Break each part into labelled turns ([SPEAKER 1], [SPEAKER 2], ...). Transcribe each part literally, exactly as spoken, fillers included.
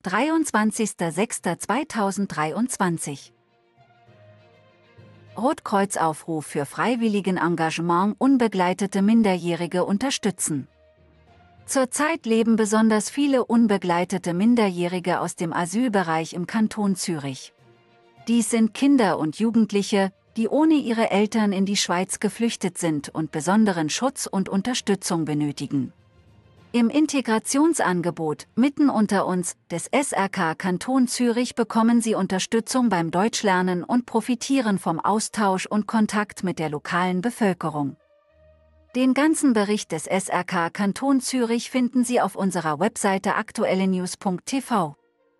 [SPEAKER 1] dreiundzwanzigster sechster zweitausenddreiundzwanzig. Rotkreuz-Aufruf für freiwilligen Engagement unbegleitete Minderjährige unterstützen. Zurzeit leben besonders viele unbegleitete Minderjährige aus dem Asylbereich im Kanton Zürich. Dies sind Kinder und Jugendliche, die ohne ihre Eltern in die Schweiz geflüchtet sind und besonderen Schutz und Unterstützung benötigen. Im Integrationsangebot Mitten unter uns des S R K Kanton Zürich bekommen Sie Unterstützung beim Deutschlernen und profitieren vom Austausch und Kontakt mit der lokalen Bevölkerung. Den ganzen Bericht des S R K Kanton Zürich finden Sie auf unserer Webseite aktuellenews punkt t v.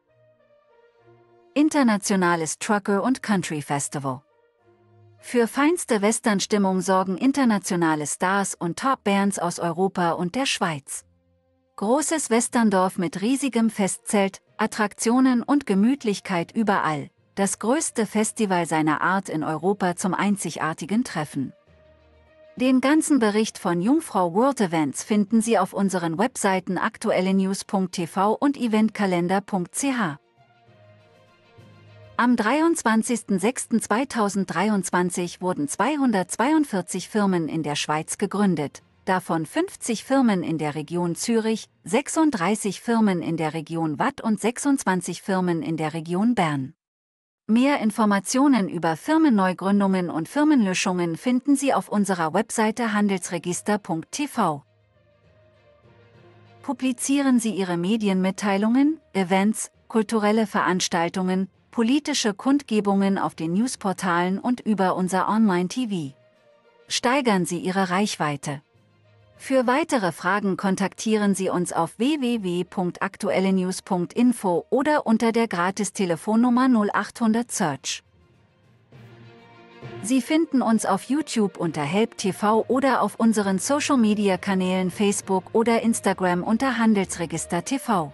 [SPEAKER 1] Internationales Trucker- und Country Festival. Für feinste Westernstimmung sorgen internationale Stars und Top-Bands aus Europa und der Schweiz. Großes Westerndorf mit riesigem Festzelt, Attraktionen und Gemütlichkeit überall. Das größte Festival seiner Art in Europa zum einzigartigen Treffen. Den ganzen Bericht von Jungfrau World Events finden Sie auf unseren Webseiten aktuellenews punkt t v und eventkalender punkt c h. Am dreiundzwanzigster sechster zweitausenddreiundzwanzig wurden zweihundertzweiundvierzig Firmen in der Schweiz gegründet, davon fünfzig Firmen in der Region Zürich, sechsunddreißig Firmen in der Region Waadt und sechsundzwanzig Firmen in der Region Bern. Mehr Informationen über Firmenneugründungen und Firmenlöschungen finden Sie auf unserer Webseite handelsregister punkt t v. Publizieren Sie Ihre Medienmitteilungen, Events, kulturelle Veranstaltungen, politische Kundgebungen auf den Newsportalen und über unser Online-T V. Steigern Sie Ihre Reichweite. Für weitere Fragen kontaktieren Sie uns auf w w w punkt aktuellenews punkt info oder unter der Gratis-Telefonnummer null achthundert Search. Sie finden uns auf YouTube unter Help T V oder auf unseren Social-Media-Kanälen Facebook oder Instagram unter Handelsregister T V.